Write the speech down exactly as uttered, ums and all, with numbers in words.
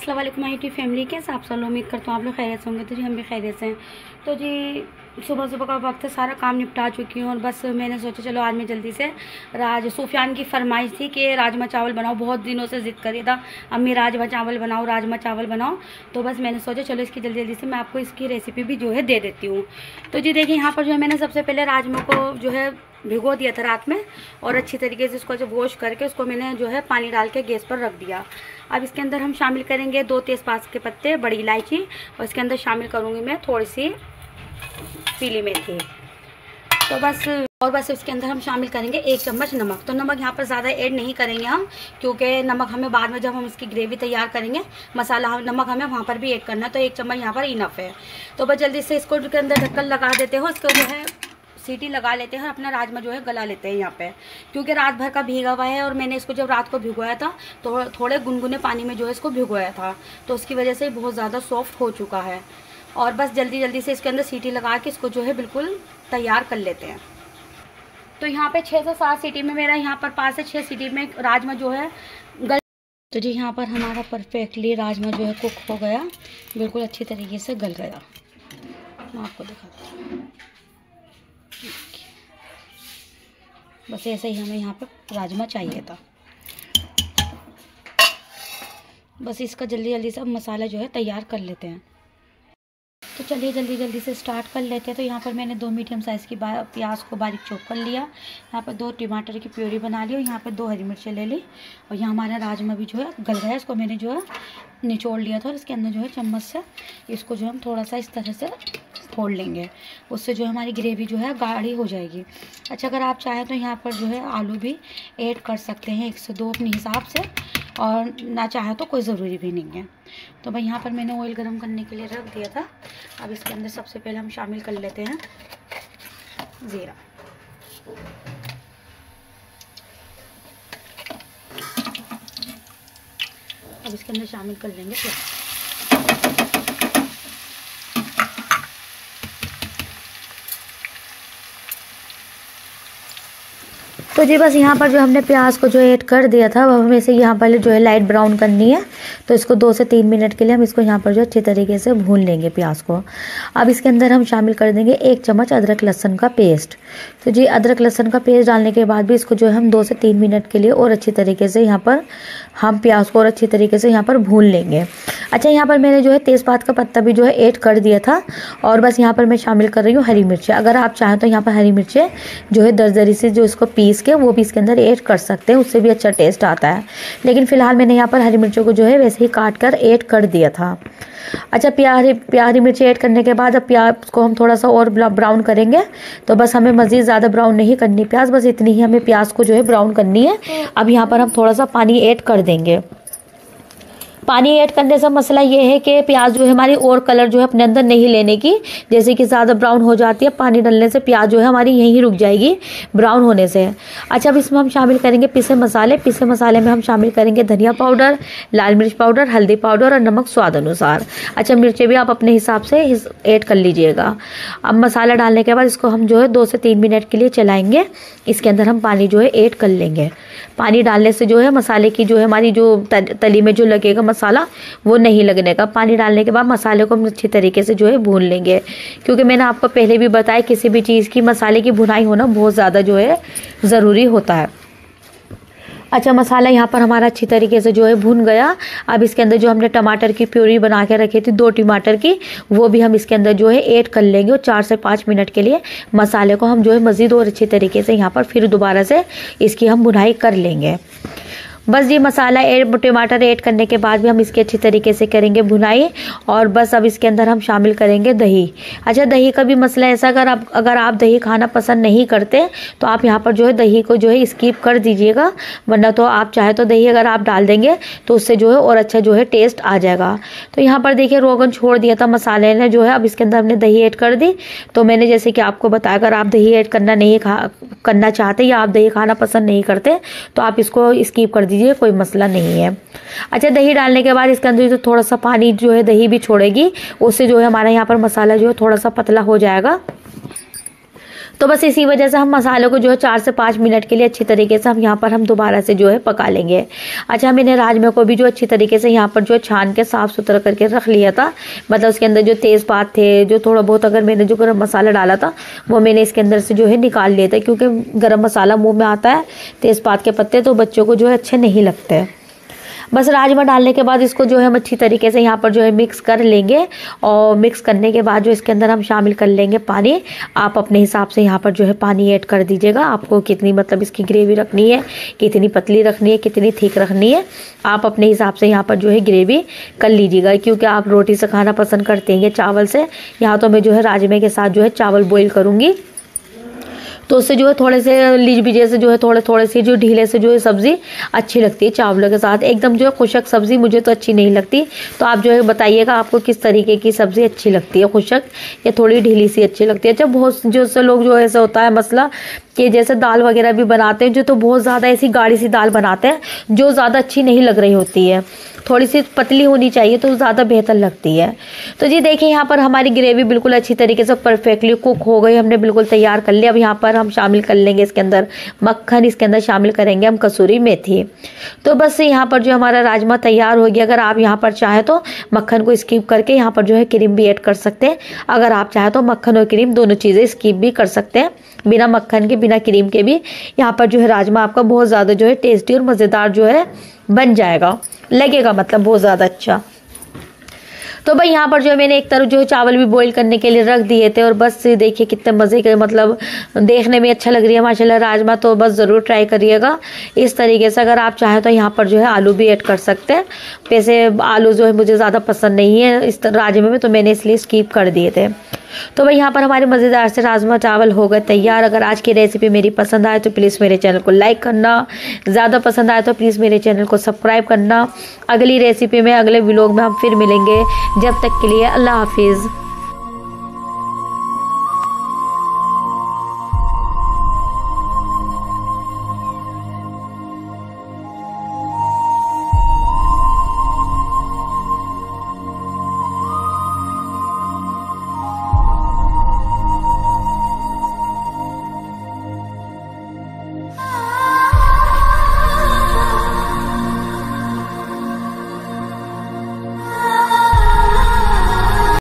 अस्सलाम वालेकुम my YouTube family, कैसे आप सब लोग? उम्मीद करता हूँ आप लोग खैरियत से होंगे। तो जी हम भी खैरियत से हैं। तो जी सुबह सुबह का वक्त है, सारा काम निपटा चुकी हूँ और बस मैंने सोचा चलो आज मैं जल्दी से राज सूफियान की फरमाइश थी कि राजमा चावल बनाओ, बहुत दिनों से ज़िद कर रहा था अम्मी राजमा चावल बनाओ राजमा चावल बनाओ। तो बस मैंने सोचा चलो इसकी जल्दी जल्दी से मैं आपको इसकी रेसिपी भी जो है दे देती हूँ। तो जी देखिए यहाँ पर जो है मैंने सबसे पहले राजमा को जो है भिगो दिया था रात में और अच्छी तरीके से इसको जब वॉश करके उसको मैंने जो है पानी डाल के गैस पर रख दिया। अब इसके अंदर हम शामिल करेंगे दो तेज़पात के पत्ते, बड़ी इलायची और इसके अंदर शामिल करूँगी मैं थोड़ी सी पीली मेथी। तो बस और बस इसके अंदर हम शामिल करेंगे एक चम्मच नमक। तो नमक यहाँ पर ज़्यादा ऐड नहीं करेंगे हम, क्योंकि नमक हमें बाद में जब हम इसकी ग्रेवी तैयार करेंगे मसाला हम नमक हमें वहाँ पर भी ऐड करना है। तो एक चम्मच यहाँ पर इनफ है। तो बस जल्दी से इसको के अंदर ढक्कन लगा देते हो, इसको जो है सीटी लगा लेते हैं और अपना राजमा जो है गला लेते हैं यहाँ पे, क्योंकि रात भर का भीगा हुआ है और मैंने इसको जब रात को भिगोया था तो थोड़े गुनगुने पानी में जो है इसको भिगोया था, तो उसकी वजह से बहुत ज़्यादा सॉफ्ट हो चुका है। और बस जल्दी जल्दी से इसके अंदर सीटी लगा के इसको जो है बिल्कुल तैयार कर लेते हैं। तो यहाँ पे छः से सात सीटी में मेरा यहाँ पर पाँच से छः सीटी में राजमा जो है गल। तो जी यहाँ पर हमारा परफेक्टली राजमा जो है कुक हो गया, बिल्कुल अच्छी तरीके से गल गया। मैं आपको दिखाती हूँ, बस ऐसे ही हमें यहाँ पर राजमा चाहिए था। बस इसका जल्दी जल्दी से अब मसाला जो है तैयार कर लेते हैं। तो चलिए जल्दी जल्दी से स्टार्ट कर लेते हैं। तो यहाँ पर मैंने दो मीडियम साइज़ की प्याज को बारीक चॉप कर लिया, यहाँ पर दो टमाटर की प्यूरी बना ली और यहाँ पर दो हरी मिर्चें ले ली और यहाँ हमारा राजमा भी जो है गल गया है। इसको मैंने जो है निचोड़ लिया था और इसके अंदर जो है चम्मच से इसको जो हम थोड़ा सा इस तरह से फोड़ लेंगे, उससे जो हमारी ग्रेवी जो है गाढ़ी हो जाएगी। अच्छा, अगर आप चाहें तो यहाँ पर जो है आलू भी ऐड कर सकते हैं एक से दो अपने हिसाब से, और ना चाहे तो कोई ज़रूरी भी नहीं है। तो भाई यहाँ पर मैंने ऑयल गरम करने के लिए रख दिया था। अब इसके अंदर सबसे पहले हम शामिल कर लेते हैं ज़ीरा। अब इसके अंदर शामिल कर लेंगे प्याज। तो जी बस यहाँ पर जो हमने प्याज को जो ऐड कर दिया था, अब हमें इसे यहाँ पर जो है लाइट ब्राउन करनी है। तो इसको दो से तीन मिनट के लिए हम इसको यहाँ पर जो अच्छे तरीके से भून लेंगे प्याज को। अब इसके अंदर हम शामिल कर देंगे एक चम्मच अदरक लहसुन का पेस्ट। तो जी अदरक लहसुन का पेस्ट डालने के बाद भी इसको जो है हम दो से तीन मिनट के लिए और अच्छी तरीके से यहाँ पर हम प्याज को और अच्छी तरीके से यहाँ पर भून लेंगे। अच्छा, यहाँ पर मैंने जो है तेज़पात का पत्ता भी जो है ऐड कर दिया था और बस यहाँ पर मैं शामिल कर रही हूँ हरी मिर्चें। अगर आप चाहें तो यहाँ पर हरी मिर्चें जो है दरदरी से जो इसको पीस के वो भी इसके अंदर ऐड कर सकते हैं, उससे भी अच्छा टेस्ट आता है। लेकिन फ़िलहाल मैंने यहाँ पर हरी मिर्चों को जो है वैसे ही काट कर ऐड कर दिया था। अच्छा, प्याज प्याज मिर्ची ऐड करने के बाद अब प्याज को हम थोड़ा सा और ब्राउन करेंगे। तो बस हमें मज़ीद ज़्यादा ब्राउन नहीं करनी प्याज, बस इतनी ही हमें प्याज को जो है ब्राउन करनी है। अब यहाँ पर हम थोड़ा सा पानी ऐड कर देंगे। पानी ऐड करने से मसला ये है कि प्याज जो है हमारी और कलर जो है अपने अंदर नहीं लेने की, जैसे कि ज़्यादा ब्राउन हो जाती है पानी डालने से प्याज जो है हमारी यहीं रुक जाएगी ब्राउन होने से। अच्छा, अब इसमें हम शामिल करेंगे पिसे मसाले। पिसे मसाले में हम शामिल करेंगे धनिया पाउडर, लाल मिर्च पाउडर, हल्दी पाउडर और नमक स्वाद अनुसार। अच्छा, मिर्चें भी आप अपने हिसाब से ऐड कर लीजिएगा। अब मसाला डालने के बाद इसको हम जो है दो से तीन मिनट के लिए चलाएँगे। इसके अंदर हम पानी जो है ऐड कर लेंगे। पानी डालने से जो है मसाले की जो है हमारी जो तली में जो लगेगा मसाला वो नहीं लगने का। पानी डालने के बाद मसाले को हम अच्छी तरीके से जो है भून लेंगे, क्योंकि मैंने आपको पहले भी बताया किसी भी चीज़ की मसाले की भुनाई होना बहुत ज़्यादा जो है ज़रूरी होता है। अच्छा, मसाला यहाँ पर हमारा अच्छी तरीके से जो है भून गया। अब इसके अंदर जो हमने टमाटर की प्यूरी बना के रखी थी दो टमाटर की, वो भी हम इसके अंदर जो है ऐड कर लेंगे और चार से पाँच मिनट के लिए मसाले को हम जो है मज़ीद और अच्छी तरीके से यहाँ पर फिर दोबारा से इसकी हम भुनाई कर लेंगे। बस ये मसाला ऐड टमाटर ऐड करने के बाद भी हम इसकी अच्छी तरीके से करेंगे भुनाई। और बस अब इसके अंदर हम शामिल करेंगे दही। अच्छा, दही का भी मसला ऐसा, अगर आप अगर आप दही खाना पसंद नहीं करते तो आप यहाँ पर जो है दही को जो है स्किप कर दीजिएगा, वरना तो आप चाहे तो दही अगर आप डाल देंगे तो उससे जो है और अच्छा जो है टेस्ट आ जाएगा। तो यहाँ पर देखिए रोगन छोड़ दिया था मसाले ने जो है, अब इसके अंदर हमने दही ऐड कर दी। तो मैंने जैसे कि आपको बताया, अगर आप दही ऐड करना नहीं खा करना चाहते या आप दही खाना पसंद नहीं करते तो आप इसको स्किप कर दीजिए, कोई मसला नहीं है। अच्छा, दही डालने के बाद इसके अंदर जो थोड़ा सा पानी जो है दही भी छोड़ेगी, उससे जो है हमारा यहाँ पर मसाला जो है थोड़ा सा पतला हो जाएगा। तो बस इसी वजह से हम मसालों को जो है चार से पाँच मिनट के लिए अच्छी तरीके से हम यहाँ पर हम दोबारा से जो है पका लेंगे। अच्छा, मैंने राजमा को भी जो अच्छी तरीके से यहाँ पर जो छान के साफ़ सुथरा करके रख लिया था। मतलब उसके अंदर जो तेज़पात थे, जो थोड़ा बहुत अगर मैंने जो गरम मसाला डाला था वो मैंने इसके अंदर से जो है निकाल लिया था, क्योंकि गरम मसाला मुँह में आता है, तेज़पात के पत्ते तो बच्चों को जो है अच्छे नहीं लगते। बस राजमा डालने के बाद इसको जो है हम अच्छी तरीके से यहाँ पर जो है मिक्स कर लेंगे, और मिक्स करने के बाद जो इसके अंदर हम शामिल कर लेंगे पानी। आप अपने हिसाब से यहाँ पर जो है पानी ऐड कर दीजिएगा, आपको कितनी मतलब इसकी ग्रेवी रखनी है, कितनी पतली रखनी है, कितनी थिक रखनी है, आप अपने हिसाब से यहाँ पर जो है ग्रेवी कर लीजिएगा। क्योंकि आप रोटी से खाना पसंद करते हैं चावल से, यहाँ तो मैं जो है राजमे के साथ जो है चावल बॉईल करूँगी, तो उससे जो है थोड़े से लीज बीजे से जो है थोड़े थोड़े से जो ढीले से जो है सब्ज़ी अच्छी लगती है चावलों के साथ। एकदम जो है खुशक सब्ज़ी मुझे तो अच्छी नहीं लगती। तो आप जो है बताइएगा आपको किस तरीके की सब्ज़ी अच्छी लगती है, खुशक या थोड़ी ढीली सी अच्छी लगती है। अच्छा, बहुत जो से लोग जो ऐसा होता है मसला कि जैसे दाल वगैरह भी बनाते हैं जो तो बहुत ज़्यादा ऐसी गाढ़ी सी दाल बनाते हैं जो ज़्यादा अच्छी नहीं लग रही होती है, थोड़ी सी पतली होनी चाहिए तो ज़्यादा बेहतर लगती है। तो जी देखिए, यहाँ पर हमारी ग्रेवी बिल्कुल अच्छी तरीके से परफेक्टली कुक हो गई, हमने बिल्कुल तैयार कर लिया। अब यहाँ पर हम शामिल कर लेंगे इसके अंदर मक्खन, इसके अंदर शामिल करेंगे हम कसूरी मेथी। तो बस यहाँ पर जो हमारा राजमा तैयार हो गया। अगर आप यहाँ पर चाहें तो मक्खन को स्किप करके यहाँ पर जो है क्रीम भी ऐड कर सकते हैं। अगर आप चाहें तो मक्खन और क्रीम दोनों चीज़ें स्किप भी कर सकते हैं, बिना मक्खन के बिना क्रीम के भी यहाँ पर जो है राजमा आपका बहुत ज़्यादा जो है टेस्टी और मज़ेदार जो है बन जाएगा, लगेगा मतलब बहुत ज़्यादा अच्छा। तो भाई यहाँ पर जो है मैंने एक तरफ जो है चावल भी बॉईल करने के लिए रख दिए थे, और बस देखिए कितने मज़े के, मतलब देखने में अच्छा लग रही है माशाल्लाह राजमा। तो बस ज़रूर ट्राई करिएगा इस तरीके से। अगर आप चाहें तो यहाँ पर जो है आलू भी ऐड कर सकते हैं, वैसे आलू जो है मुझे ज़्यादा पसंद नहीं है इस राजमे में, तो मैंने इसलिए स्किप कर दिए थे। तो भाई यहाँ पर हमारे मज़ेदार से राजमा चावल हो गए तैयार। अगर आज की रेसिपी मेरी पसंद आए तो प्लीज़ मेरे चैनल को लाइक करना, ज़्यादा पसंद आए तो प्लीज़ मेरे चैनल को सब्सक्राइब करना। अगली रेसिपी में, अगले व्लॉग में हम फिर मिलेंगे। जब तक के लिए अल्लाह हाफिज़।